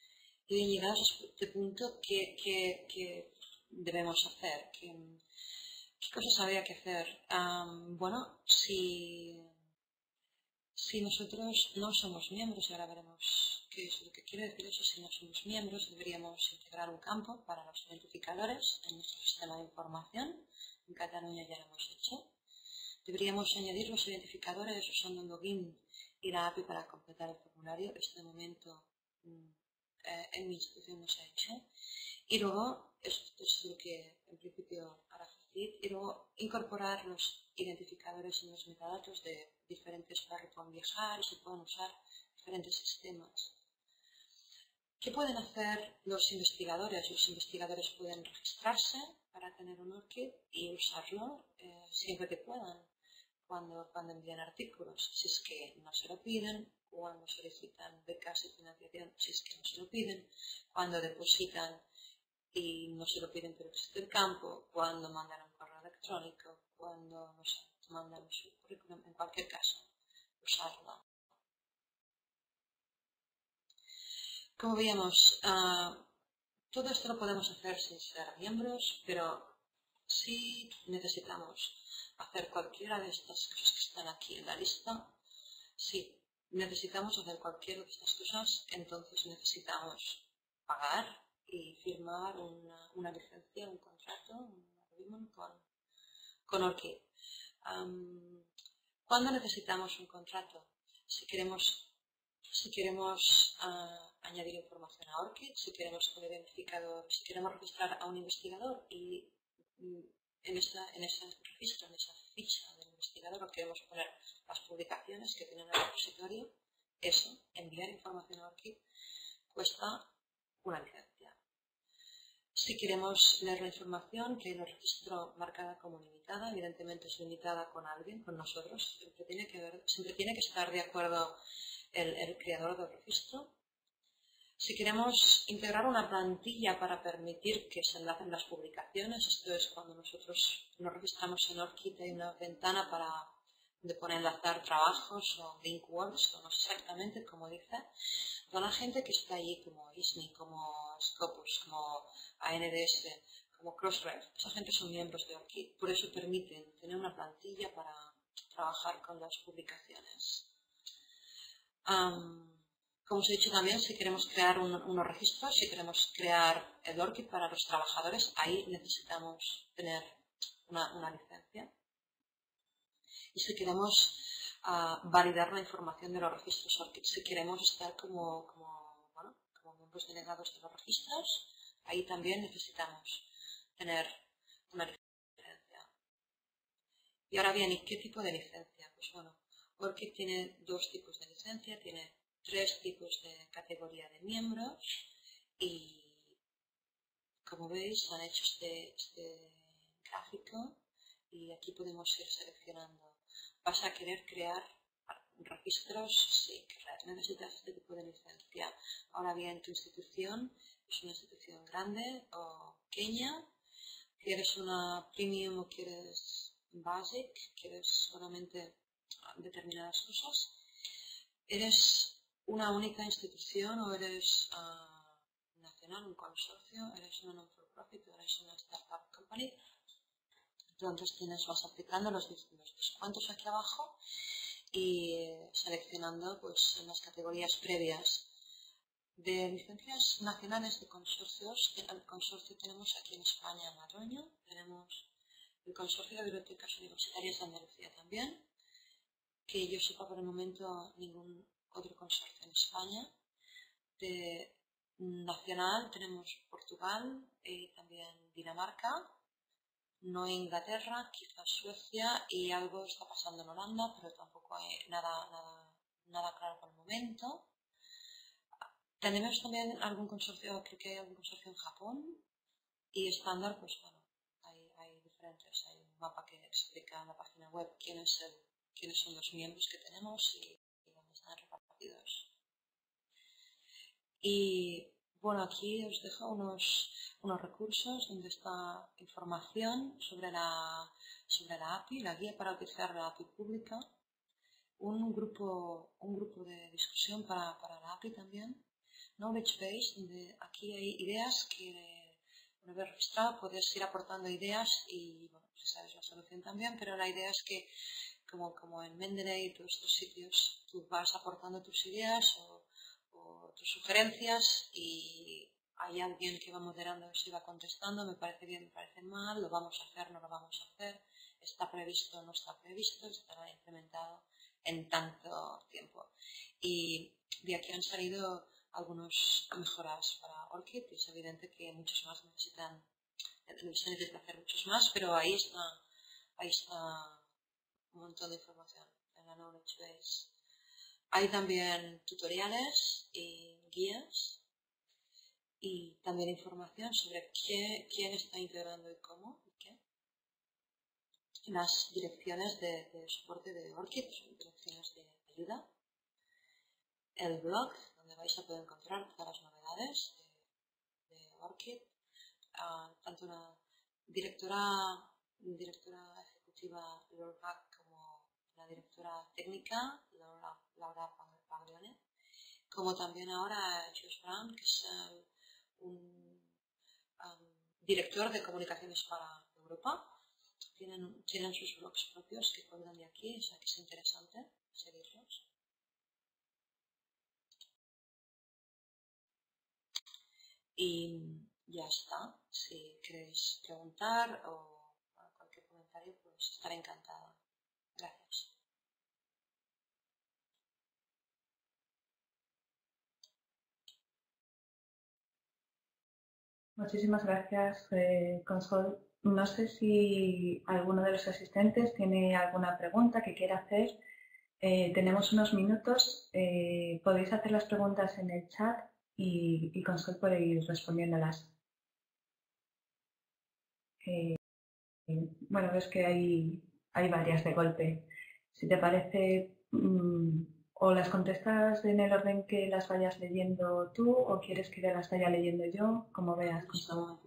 Y bien, llegados a este punto, ¿qué, qué, qué debemos hacer? ¿Qué, qué cosas habría que hacer? Um, bueno, si, si nosotros no somos miembros, y ahora veremos qué es lo que quiere decir eso, si no somos miembros, deberíamos integrar un campo para los identificadores en nuestro sistema de información. En Cataluña ya lo hemos hecho. Deberíamos añadir los identificadores usando un login y la A P I para completar el formulario. Este momento eh, en mi institución no se ha hecho. Y luego, esto es lo que en principio hará Fecit, y luego incorporar los identificadores en los metadatos de diferentes para que puedan viajar y se puedan usar diferentes sistemas. ¿Qué pueden hacer los investigadores? Los investigadores pueden registrarse para tener un ORCID y usarlo eh, siempre que puedan. Cuando, cuando envían artículos, si es que no se lo piden, cuando solicitan becas y financiación, si es que no se lo piden, cuando depositan y no se lo piden pero existe el campo, cuando mandan un correo electrónico, cuando no sé, mandan su currículum, en cualquier caso, usarlo. Como veíamos, uh, todo esto lo podemos hacer sin ser miembros, pero si necesitamos hacer cualquiera de estas cosas que están aquí en la lista, si necesitamos hacer cualquiera de estas cosas, entonces necesitamos pagar y firmar una, una licencia, un contrato, un agreement con, con ORCID. Um, ¿Cuándo necesitamos un contrato? Si queremos, si queremos uh, añadir información a ORCID, si queremos un identificador, si queremos registrar a un investigador y En, esta, en ese registro, en esa ficha del investigador, lo queremos poner las publicaciones que tienen el repositorio, eso, enviar información a ORCID, cuesta una licencia. Si queremos leer la información, que el registro marcada como limitada, evidentemente es limitada con alguien, con nosotros, siempre tiene que, ver, siempre tiene que estar de acuerdo el, el creador del registro. Si queremos integrar una plantilla para permitir que se enlacen las publicaciones, esto es cuando nosotros nos registramos en ORCID, hay una ventana para donde pone enlazar trabajos o link works, o no sé exactamente cómo dice, toda la gente que está allí como I S N I, como Scopus, como A N D S, como Crossref, esa gente son miembros de ORCID, por eso permiten tener una plantilla para trabajar con las publicaciones. Um, Como os he dicho también, si queremos crear un, unos registros, si queremos crear el ORCID para los trabajadores, ahí necesitamos tener una, una licencia. Y si queremos uh, validar la información de los registros ORCID, si queremos estar como, como, bueno, como miembros delegados de los registros, ahí también necesitamos tener una licencia. Y ahora bien, ¿y qué tipo de licencia? Pues bueno, ORCID tiene dos tipos de licencia, tiene tres tipos de categoría de miembros y, como veis, han hecho este, este gráfico y aquí podemos ir seleccionando. ¿Vas a querer crear registros? Sí, necesitas este tipo de licencia. Ahora bien, tu institución es una institución grande o pequeña. ¿Quieres una premium o quieres basic? ¿Quieres solamente determinadas cosas? ¿Eres una única institución o eres uh, nacional, un consorcio, eres una non-for-profit o eres una startup company? Entonces tienes, vas aplicando los, los descuentos aquí abajo y seleccionando pues en las categorías previas. De licencias nacionales de consorcios, el consorcio tenemos aquí en España Madroño, tenemos el Consorcio de Bibliotecas Universitarias de Andalucía también, que yo sepa por el momento ningún otro consorcio en España. De nacional tenemos Portugal y también Dinamarca, no Inglaterra, quizás Suecia y algo está pasando en Holanda, pero tampoco hay nada, nada, nada claro por el momento. Tenemos también algún consorcio, creo que hay algún consorcio en Japón y estándar, pues bueno, hay, hay diferentes, hay un mapa que explica en la página web quién es el, quiénes son los miembros que tenemos y, y dónde están repartidos. Y bueno, aquí os dejo unos, unos recursos donde está información sobre la, sobre la A P I, la guía para utilizar la A P I pública, un grupo, un grupo de discusión para, para la A P I también, knowledge base, donde aquí hay ideas que una vez registrado puedes ir aportando ideas y, bueno, pues esa es la solución también, pero la idea es que como, como en Mendeley y todos estos sitios, tú vas aportando tus ideas o, o tus sugerencias y hay alguien que va moderando eso y va contestando, me parece bien, me parece mal, lo vamos a hacer, no lo vamos a hacer, está previsto, no está previsto, estará implementado en tanto tiempo. Y de aquí han salido algunas mejoras para ORCID y es evidente que muchos más necesitan, se necesita hacer muchos más, pero ahí está, ahí está un montón de información en la Knowledge Base. Hay también tutoriales y guías y también información sobre qué, quién está integrando y cómo y qué. Las direcciones de, de soporte de ORCID, son direcciones de ayuda. El blog, donde vais a poder encontrar todas las novedades de, de ORCID. Uh, tanto una directora, directora ejecutiva Laura Hack como la directora técnica Laura, Laura Paglione, como también ahora Josh Brown, que es uh, un um, director de comunicaciones para Europa. Tienen, tienen sus blogs propios que cuelgan de aquí, o sea que es interesante seguirlos. Y ya está. Si queréis preguntar o cualquier comentario, pues estaré encantada. Gracias. Muchísimas gracias, eh, Consol. No sé si alguno de los asistentes tiene alguna pregunta que quiera hacer. Eh, tenemos unos minutos. Eh, podéis hacer las preguntas en el chat y, y Consol puede ir respondiéndolas. Eh, bueno, ves que hay, hay varias de golpe. Si te parece, mmm, o las contestas en el orden que las vayas leyendo tú o quieres que las vaya leyendo yo, como veas, Consol.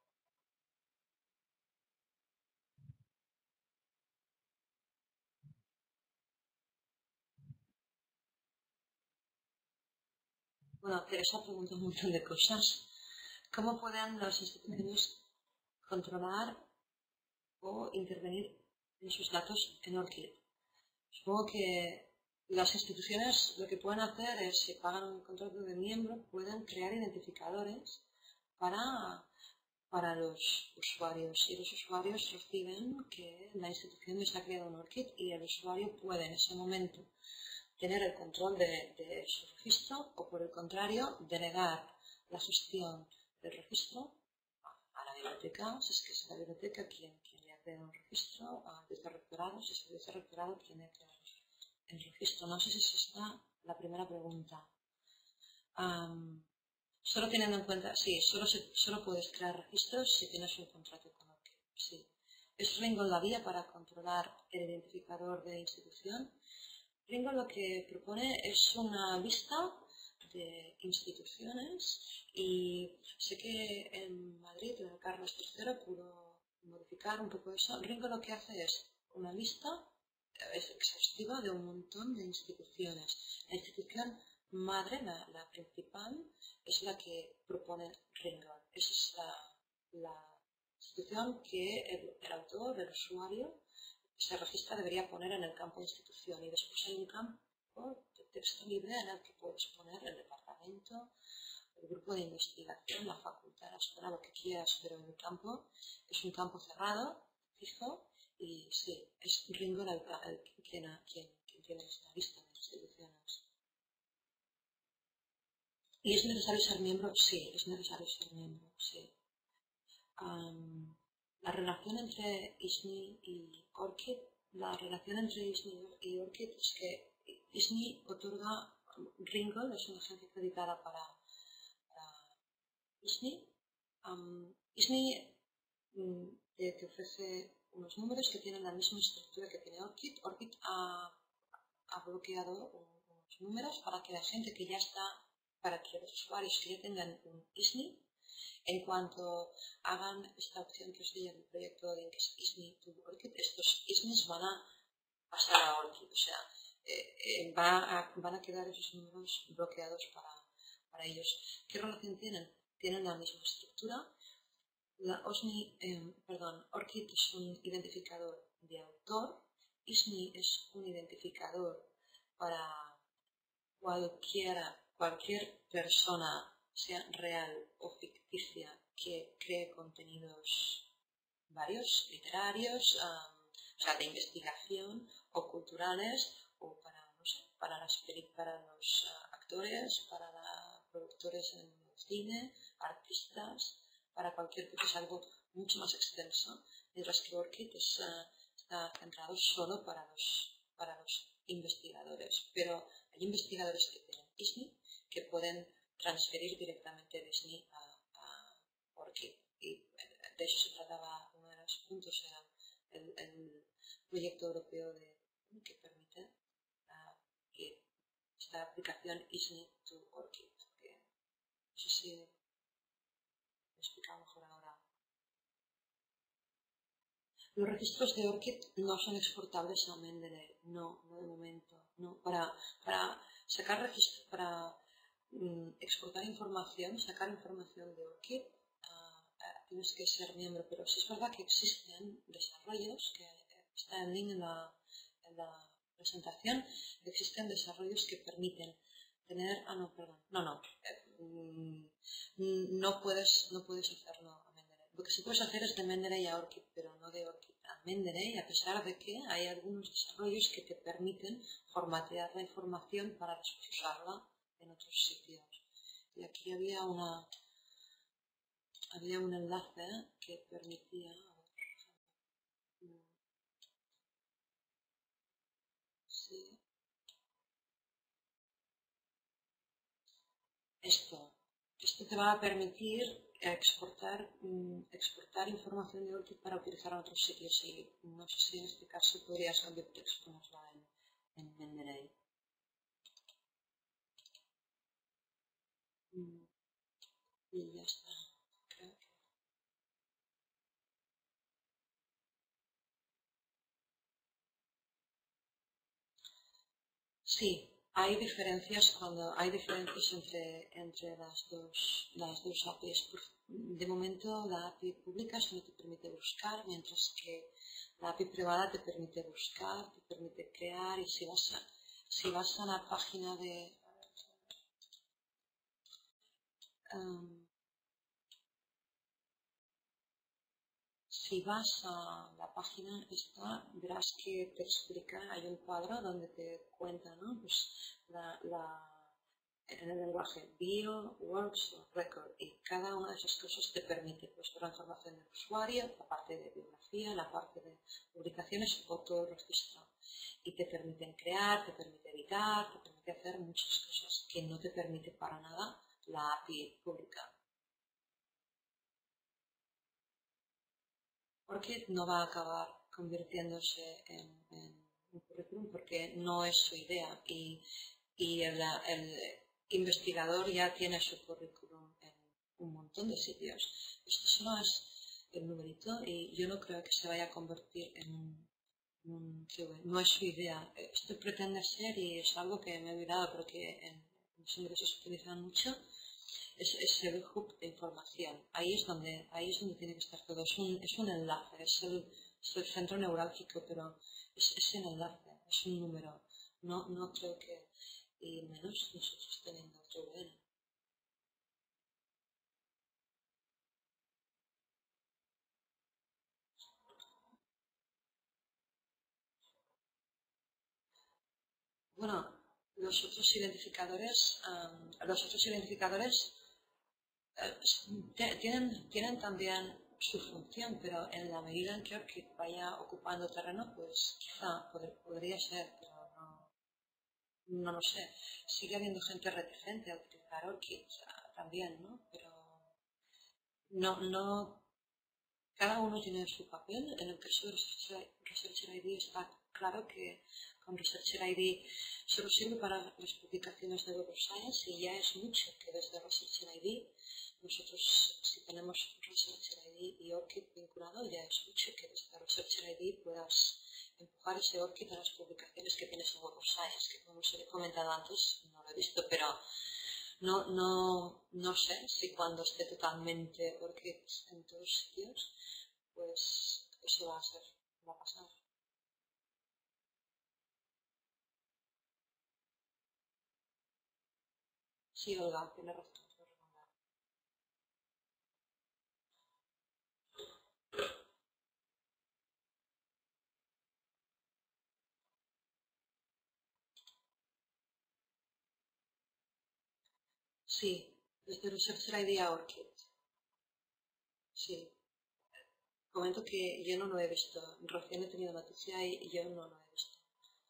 Bueno, Teresa pregunta un montón de cosas. ¿Cómo pueden las instituciones controlar o intervenir en sus datos en ORCID? Supongo que las instituciones lo que pueden hacer es, si pagan un contrato de miembro, pueden crear identificadores para, para los usuarios. Y los usuarios reciben que la institución les ha creado un ORCID y el usuario puede en ese momento tener el control de, de su registro o, por el contrario, denegar la gestión del registro a la biblioteca, si es que es la biblioteca quien, quien le ha creado un registro, al vicerrectorado, si es el vicerrectorado quien le ha creado el registro. No sé si es esta la primera pregunta. Um, solo teniendo en cuenta, sí, solo, se, solo puedes crear registros si tienes un contrato con ORCID. Sí. ¿Es Ringo la vía para controlar el identificador de institución? Ringo lo que propone es una lista de instituciones y sé que en Madrid el Carlos tercero pudo modificar un poco eso. Ringo lo que hace es una lista es exhaustiva de un montón de instituciones. La institución madre, la, la principal, es la que propone Ringo. Esa es la, la institución que el, el autor, el usuario, se registra debería poner en el campo institución y después hay un campo de texto libre en el que puedes poner el departamento, el grupo de investigación, la facultad, la escuela, lo que quieras, pero en el campo es un campo cerrado, fijo, y sí, es Ringo el, el, quien, quien, quien tiene esta lista de instituciones. ¿Y es necesario ser miembro? Sí, es necesario ser miembro, sí. Um, La relación entre I S N I y ORCID, la relación entre I S N I y ORCID es que I S N I otorga, Ringo es una agencia acreditada para, para I S N I. Um, I S N I um, te, te ofrece unos números que tienen la misma estructura que tiene ORCID. ORCID ha, ha bloqueado unos números para que la gente que ya está, para que los usuarios que ya tengan un I S N I, en cuanto hagan esta opción que os di en el proyecto de que es I S N I to ORCID, estos I S N Is van a pasar a ORCID, o sea, eh, eh, va a, van a quedar esos números bloqueados para, para ellos. ¿Qué relación tienen? Tienen la misma estructura. La O S N I, eh, perdón, ORCID es un identificador de autor, I S N I es un identificador para cualquiera, cualquier persona, sea real o ficticia, que cree contenidos varios, literarios, um, o sea, de investigación o culturales, o para, no sé, para, las, para los uh, actores, para los productores en el cine, artistas, para cualquier cosa, es algo mucho más extenso, mientras que ORCID es, uh, está centrado solo para los, para los investigadores. Pero hay investigadores que tienen I S N I que pueden transferir directamente de I S N I a, a ORCID. Y de eso se trataba, uno de los puntos era el, el proyecto europeo de, que permite uh, que esta aplicación I S N I to ORCID. Que no sé si lo he explicado mejor ahora. Los registros de ORCID no son exportables a Mendeley, no, no de momento. No. Para, para sacar registro, para mm, exportar información, sacar información de ORCID, tienes que ser miembro, pero sí es verdad que existen desarrollos, que está en link en la, en la presentación, existen desarrollos que permiten tener, ah no, perdón, no, no, eh, no puedes, no puedes hacerlo a Mendeley. Lo que sí puedes hacer es de Mendeley a ORCID, pero no de ORCID a Mendeley, a pesar de que hay algunos desarrollos que te permiten formatear la información para después usarla en otros sitios. Y aquí había una había un enlace que permitía sí, esto esto te va a permitir exportar exportar información de ORCID para utilizar en otros sitios y no sé si en este caso podrías cambiar texto ponerla en, en Mendeley. Y ya está, creo que sí, hay diferencias cuando hay diferencias entre, entre las dos las dos A P Is. De momento la A P I pública solo te permite buscar, mientras que la A P I privada te permite buscar, te permite crear, y si vas a, si vas a la página de um, si vas a la página esta, verás que te explica, hay un cuadro donde te cuenta, ¿no? Pues la, la, en el lenguaje bio, works o record, y cada una de esas cosas te permite pues la información del usuario, la parte de biografía, la parte de publicaciones o todo el registro, y te permiten crear, te permite editar, te permite hacer muchas cosas que no te permite para nada la A P I pública. ORCID no va a acabar convirtiéndose en, en un currículum porque no es su idea, y, y el, el investigador ya tiene su currículum en un montón de sitios. Esto solo es el numerito y yo no creo que se vaya a convertir en un, en un C V. No es su idea. Esto pretende ser, y es algo que me he olvidado porque en los ingresos se utilizan mucho, es, es el hub de información. Ahí es donde, ahí es donde tiene que estar todo. Es un, es un enlace, es el, es el centro neurálgico, pero es, es el enlace, es un número. No, no creo que, y menos nosotros teniendo otro V N. Bueno, los otros identificadores, um, los otros identificadores Tienen, tienen también su función, pero en la medida en que ORCID vaya ocupando terreno, pues quizá poder, podría ser, pero no, no lo sé. Sigue habiendo gente reticente a utilizar ORCID también, ¿no? Pero no, no, cada uno tiene su papel. En el caso de Researcher I D está claro que con Researcher I D solo sirve para las publicaciones de Web of Science, y ya es mucho que desde Researcher I D nosotros, si tenemos Researcher I D y ORCID vinculado, ya es mucho que desde Researcher I D puedas empujar ese ORCID a las publicaciones que tienes en Web of Science, que como os he comentado antes, no lo he visto, pero No, no, no sé si cuando esté totalmente ORCID en todos sitios, pues eso va a ser, va a pasar. Sí, Olga, tiene razón. Sí, desde Researcher I D a ORCID. Sí. Comento que yo no lo he visto. Recién he tenido noticia y yo no lo he visto.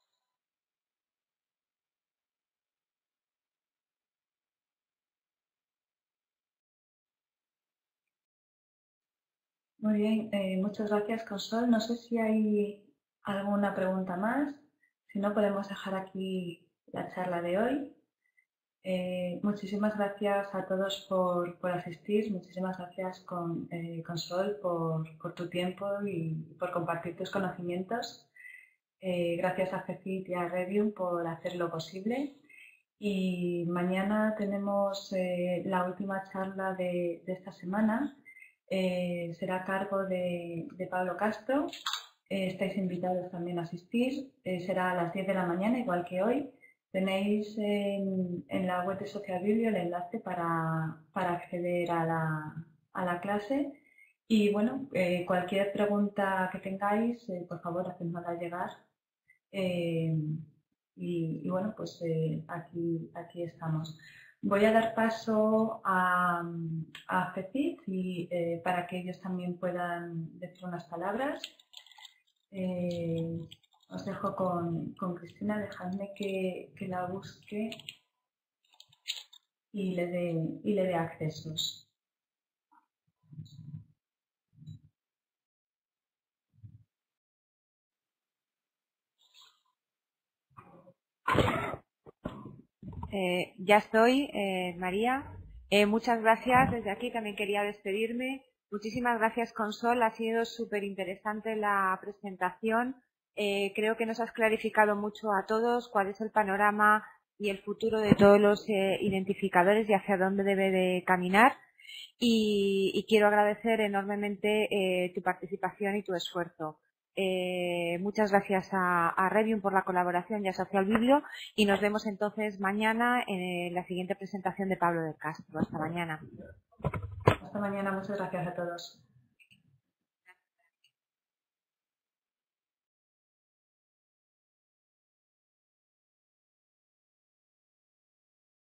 Muy bien, eh, muchas gracias, Consol. No sé si hay alguna pregunta más. Si no, podemos dejar aquí la charla de hoy. Eh, muchísimas gracias a todos por, por asistir. Muchísimas gracias, con, eh, Consol, por, por tu tiempo y por compartir tus conocimientos. Eh, gracias a Cefit y a Revium por hacerlo posible. Y mañana tenemos eh, la última charla de, de esta semana. Eh, será a cargo de, de Pablo Castro. Eh, estáis invitados también a asistir. Eh, será a las diez de la mañana, igual que hoy. Tenéis en, en la web de Social Biblio el enlace para, para acceder a la, a la clase. Y bueno, eh, cualquier pregunta que tengáis, eh, por favor, hacednosla llegar. Eh, y, y bueno, pues eh, aquí, aquí estamos. Voy a dar paso a, a Cefit y, eh, para que ellos también puedan decir unas palabras. Eh, os dejo con, con Cristina, dejadme que, que la busque y le dé, y le dé accesos. Eh, ya estoy, eh, María. Eh, muchas gracias. Desde aquí también quería despedirme. Muchísimas gracias, Consol. Ha sido súper interesante la presentación. Eh, creo que nos has clarificado mucho a todos cuál es el panorama y el futuro de todos los eh, identificadores y hacia dónde debe de caminar. Y, y quiero agradecer enormemente eh, tu participación y tu esfuerzo. Eh, muchas gracias a, a Revium por la colaboración y a Social Biblio, y nos vemos entonces mañana en la siguiente presentación de Pablo del Castro. Hasta mañana. Hasta mañana, muchas gracias a todos.